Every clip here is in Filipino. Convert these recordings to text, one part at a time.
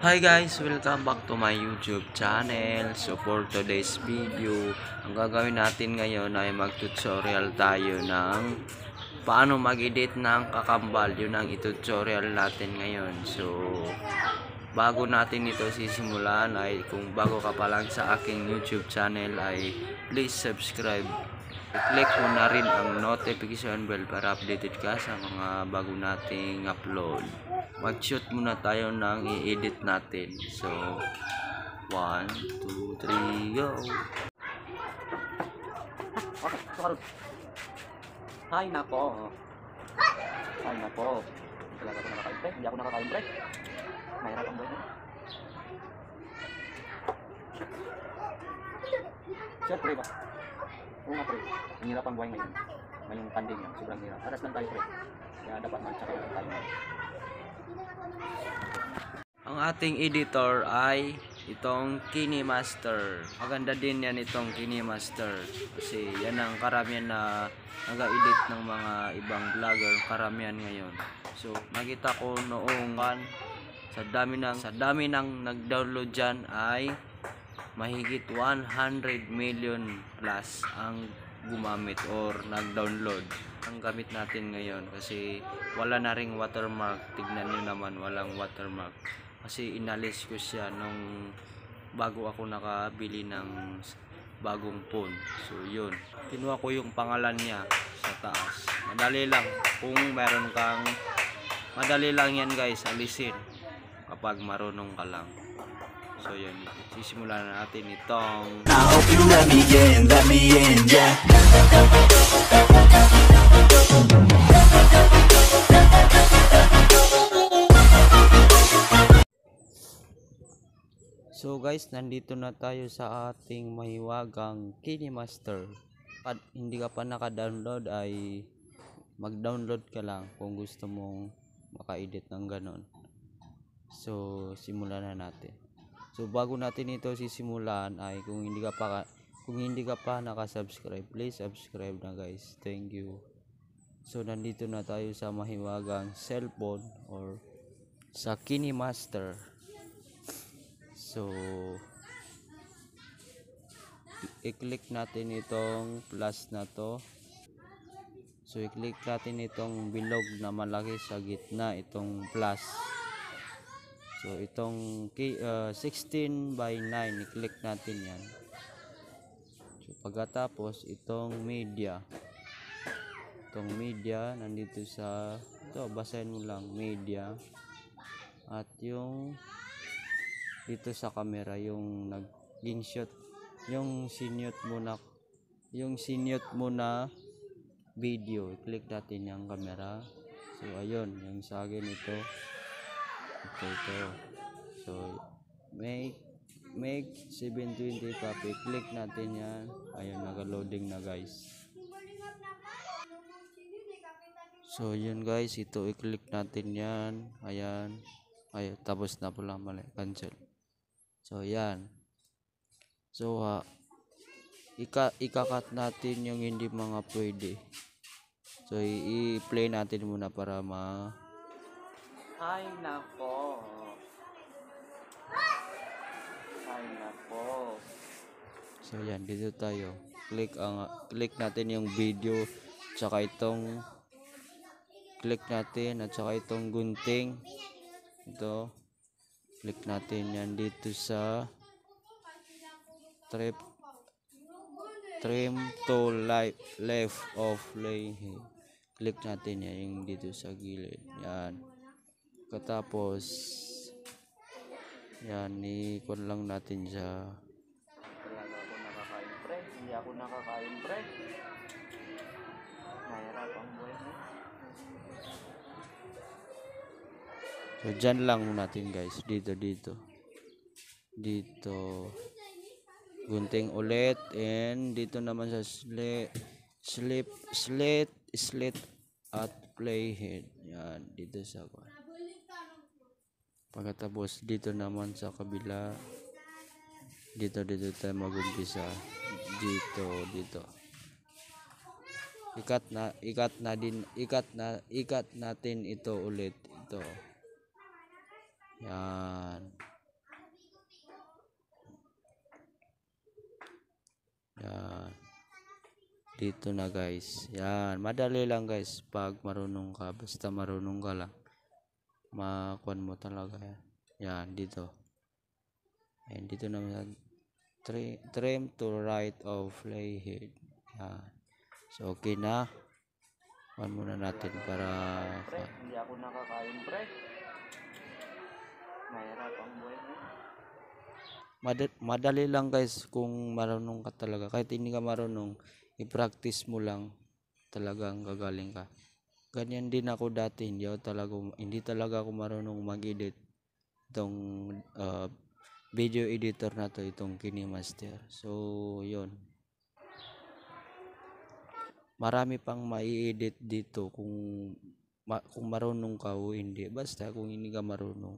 Hi guys! Welcome back to my YouTube channel. So for today's video, ang gagawin natin ngayon ay mag-tutorial tayo ng paano mag-edit ng kakambal. Yun ang tutorial natin ngayon. So bago natin ito sisimulan ay kung bago ka pa lang sa aking YouTube channel ay please subscribe. I-click mo na rin ang notification bell para updated ka sa mga bago nating upload. Mag-shoot muna tayo ng i-edit natin. So 1, 2, 3, go! Hi nako. Hi nako. Talaga ako nakakain pre. Hindi ako nakakain pre. Mahirap ang buhay. Siyempre ba? Oo nga pre. Ang hirap ang buhay ngayon. Ngayong pandemya. Sobrang hirap. Aras lang tayo pre. Kaya dapat mag-tsaka lang tayo. Ang ating editor ay itong KineMaster. Maganda din yan itong KineMaster. Kasi yan ang karamihan na nag-edit ng mga ibang vlogger. Karamihan ngayon. So nakita ko noong sa dami ng nag-download dyan ay mahigit 100 million plus ang gumamit or nag-download. Ang gamit natin ngayon kasi wala na ring watermark. Tignan nyo naman, walang watermark kasi inalis ko siya nung bago ako nakabili ng bagong phone. So yun, kinuha ko yung pangalan niya sa taas. Madali lang kung meron kang, madali lang yan guys alisin kapag marunong ka lang. So yun, sisimulan na natin itong I hope you let me in, yeah. So guys, nandito na tayo sa ating mahiwagang KineMaster. At hindi ka pa naka-download ay mag-download ka lang kung gusto mong maka-edit ng ganon. So simulan na natin. So bago natin ito sisimulan ay kung hindi ka pa naka-subscribe, please subscribe na guys. Thank you. So nandito na tayo sa mahiwagang cellphone or sa KineMaster. So i-click natin itong plus na to. So i-click natin itong bilog na malaki sa gitna, itong plus. So itong 16 by 9 i-click natin yan. So pagkatapos itong media. Itong media nandito sa ito, basahin mo lang media. At yung dito sa camera yung naging shot, yung sinyot mo na video, i-click natin yung camera. So ayun, yung sa akin ito. So make 720 copy, click natin yan. Ayun, naka-loading na guys. So yun guys, ito i-click natin yan. Ayan, tapos na pala, mali, cancel. So yan. So ikakat natin yung hindi mga pwede. So i-play natin muna para Ay nako. Ay nako. So yan, dito tayo. Click natin yung video, tsaka itong click natin at saka itong gunting. Ito. Click natin yan dito sa trim to left of playhead. Click natin yan yung dito sa gilid. Yan. Katapos yan, ikon lang natin siya. Talaga ako nakakain pre. Hindi ako nakakain pre. Mahirap ang buhay mo. So dyan lang natin guys, dito gunting ulit, and dito naman sa slit at playhead. Yan, dito sa pagkatapos dito naman sa kabila, dito tayo mag-umpisa, dito ikat natin ito ulit, ito. Yan. dito na guys. Yan, madali lang guys pag marunong ka, basta marunong ka lang. Makuan mo talaga yan. Yan, dito. Ayan, dito naman trim to right of playhead. Yan. So, okay na. Kuan muna natin para Hindi ako nakakain, pre. Mahirap ang buhay mo. madali lang guys kung marunong ka talaga. Kahit hindi ka marunong, i-practice mo lang, talagang gagaling ka. Ganyan din ako dati, hindi talaga ako marunong mag-edit itong video editor na to, itong KineMaster. So yun, marami pang mai-edit dito kung marunong ka o hindi. Basta kung hindi ka marunong.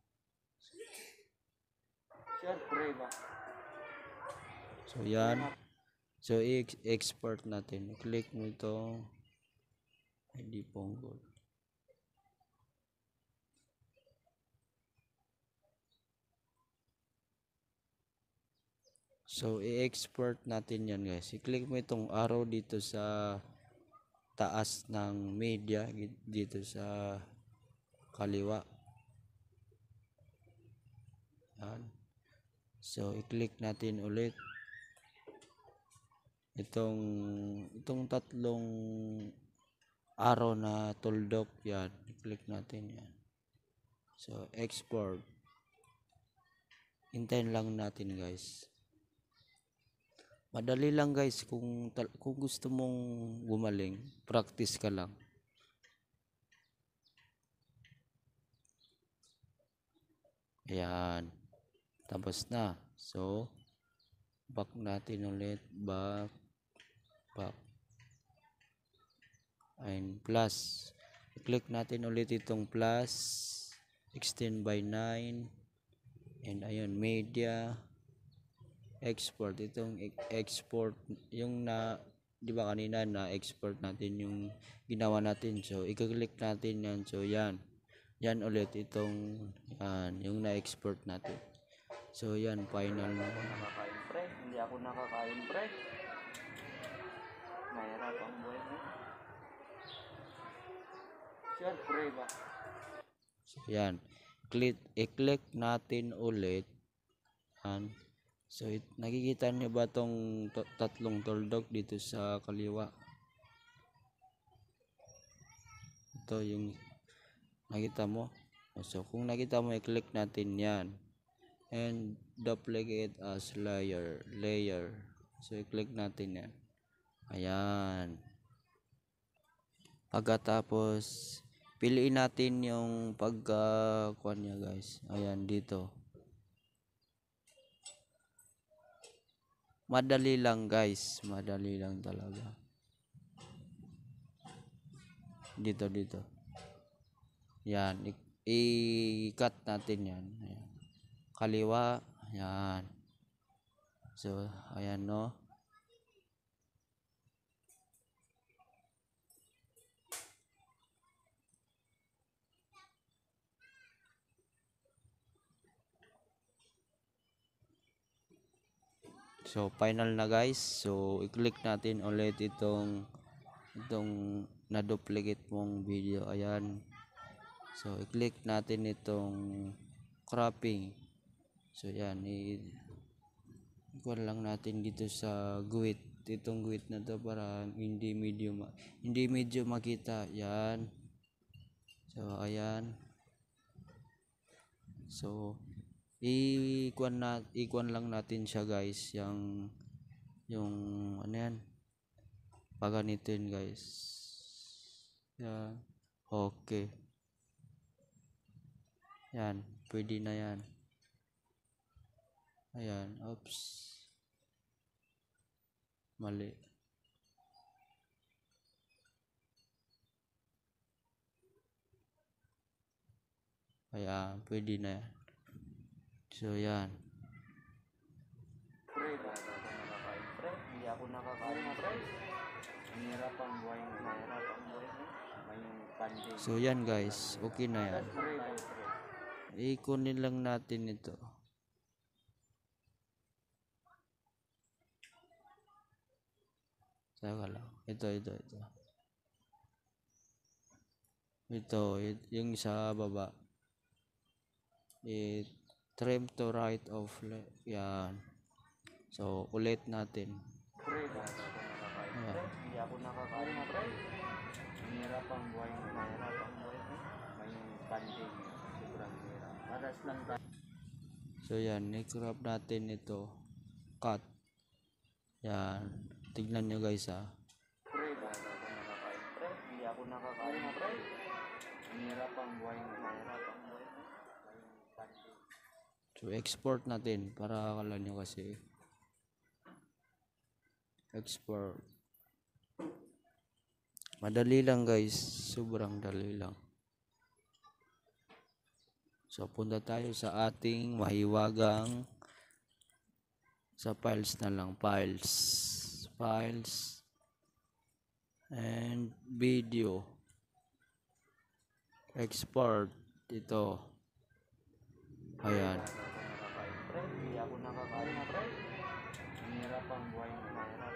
Siyempre ba? So yan. So i-export natin. Click mo ito. ID Ponggol. So i-export natin yan guys. I-click mo itong arrow dito sa taas ng media, dito sa kaliwa. Yan. So i-click natin ulit itong tatlong arrow na tuldok, yan, i-click natin yan. So export, hintayin lang natin guys. Madali lang guys, kung gusto mong gumaling, practice ka lang. Ayan, tapos na. So back natin ulit, back. And plus, i-click natin ulit itong plus, extend by 9, and ayun, media, export. Itong export, yung di ba kanina na export natin yung ginawa natin. So i-click natin yan. So yan ulit itong yung na-export natin. So yan, final na. Nakakain, pre. Hindi ako nakakain, pre. Mahirap ang buhay mo. Siyempre ba? So yan, i-click natin ulit. Yan. So nakikita niyo ba tong tatlong tuldok dito sa kaliwa? Ito yung nakita mo. So kung nakita mo, i-click natin yan. And duplicate as layer. So i-click natin yan. Ayan. Pagkatapos piliin natin yung pagkuan niya guys. Ayan, dito. Madali lang guys, madali lang talaga. Dito. Yan, i-cut natin yan. Ayan. Kaliwa, yan. So, ayan no. So final na guys. So i-click natin ulit itong na-duplicate mong video. Ayan. So i-click natin itong cropping. So yan, i-kuha lang natin dito sa guhit. Itong guhit na to para hindi medyo makita. Yan. So ayan. So ikuan lang natin siya guys, yung ano yan, paganitin guys. Yan, okay, yan, pwede na yan. Ayan, oops, mali. Ayan, pwede na yan. So yan. Pre, bakit ako nakakain, pre? Hindi ako nakakain, pre. Mahirap ang buhay mo. Mahirap ang buhay mo. Ngayong pandemic. So yan guys, okay na yan. Pre. Ikunin lang natin ito. Teka lang. Yung sa baba. Trim to right of yan. So, ulit natin. Pre, hindi ako nakakain, pre. Hindi ako nakakain, pre. Mahirap ang buhay mo. May banding. Sobrang hirap. Paras lang tayo. So, yan. I-crop natin ito. Cut. Yan. Tignan nyo guys ha. Pre, hindi ako nakakain, pre. Hindi ako nakakain, pre. Mahirap ang buhay mo. May banding. So, export natin. Para akala nyo kasi. Export. Madali lang guys. Sobrang dali lang. So, punta tayo sa ating mahiwagang sa files na lang. Files. And video. Export. Ito. Ayan. Pre, hindi ako nakakain, pre. Mahirap ang buhay mo.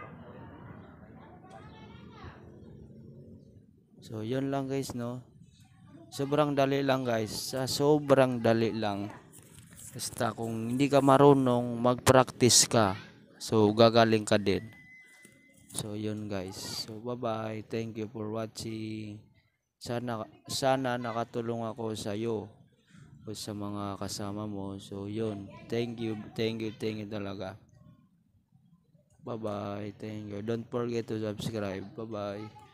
So, yun lang guys, no? Sobrang dali lang guys. Sobrang dali lang. Basta kung hindi ka marunong, mag-practice ka. So, gagaling ka din. So, yun guys. So, bye-bye. Thank you for watching. Sana nakatulong ako sa iyo o sa mga kasama mo. So, yun. Thank you talaga. Bye-bye. Thank you. Don't forget to subscribe. Bye-bye.